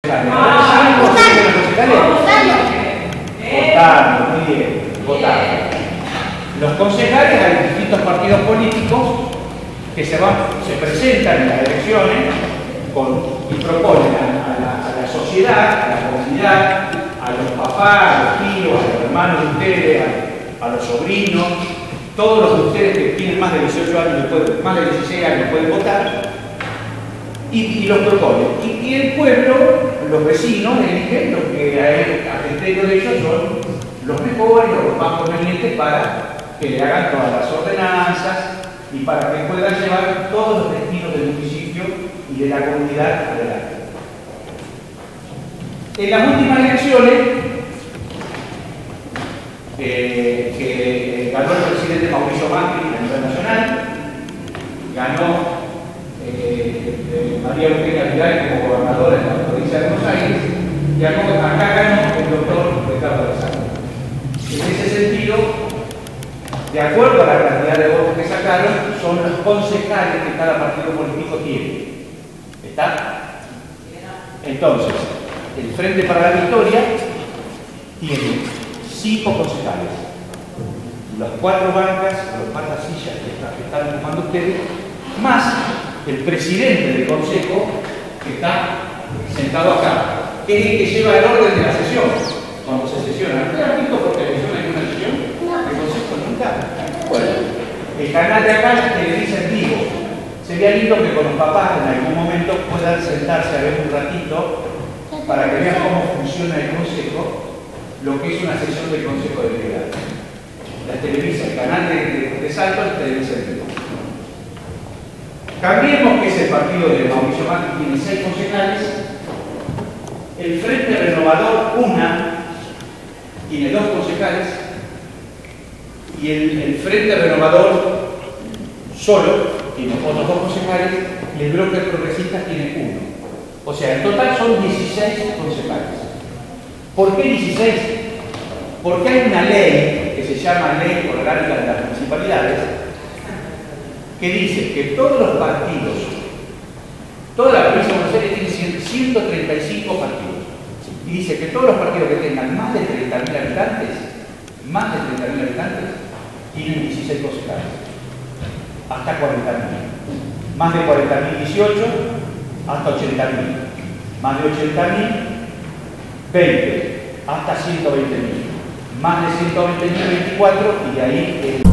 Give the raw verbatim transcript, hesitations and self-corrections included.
concejales. ¿cien por ciento de los concejales? Votando, muy bien, votando. Los concejales hay distintos partidos políticos que se, van, se presentan en las elecciones con, y proponen a, a, la, a la sociedad, a la comunidad, a los papás, a los tíos, a los hermanos de ustedes, a, a los sobrinos, todos los de ustedes que tienen más de dieciocho años, pueden, más de dieciséis años pueden votar, y, y los proponen. Y, y el pueblo, los vecinos, eligen los que a, él, a criterio de ellos son los mejores, los más convenientes para que le hagan todas las ordenanzas y para que puedan llevar todos los destinos del municipio y de la comunidad adelante. En las últimas elecciones, eh, que ganó el presidente Mauricio Macri a nivel nacional, ganó eh, eh, María Eugenia Vidal como gobernadora en la provincia de Buenos Aires, y acá ganó el doctor Ricardo Alessandro. En ese sentido, de acuerdo a la cantidad de votos que sacaron, son los concejales que cada partido político tiene. ¿Está? Entonces, el Frente para la Victoria tiene cinco concejales. Las cuatro bancas, los matasillas que están ocupando ustedes, más el presidente del consejo que está sentado acá, que es el que lleva el orden de la sesión cuando se sesiona. ¿Ustedes han visto por televisión en una sesión? El consejo nunca. Bueno, el canal de acá que le dice en vivo. Sería lindo que con los papás en algún momento puedan sentarse a ver un ratito para que vean cómo funciona el consejo, lo que es una sesión del consejo de delegados. La televisa, el canal de, de, de Salto es televisa en vivo. Cambiemos, que es el partido de Mauricio Macri, tiene seis concejales. El Frente Renovador, una, tiene dos concejales. Y el, el Frente Renovador solo tiene otros dos concejales, y el Bloque Progresista tiene uno. O sea, en total son dieciséis concejales. ¿Por qué dieciséis? Porque hay una ley que se llama Ley Orgánica de las Municipalidades que dice que todos los partidos, toda la provincia de Buenos Aires tiene ciento treinta y cinco partidos, y dice que todos los partidos que tengan más de treinta mil habitantes, más de treinta mil habitantes, tienen dieciséis concejales, hasta cuarenta mil. Más de cuarenta mil, dieciocho, hasta ochenta mil. Más de ochenta mil, veinte, hasta ciento veinte mil. Más de ciento veinte mil, veinticuatro, y de ahí... Eh,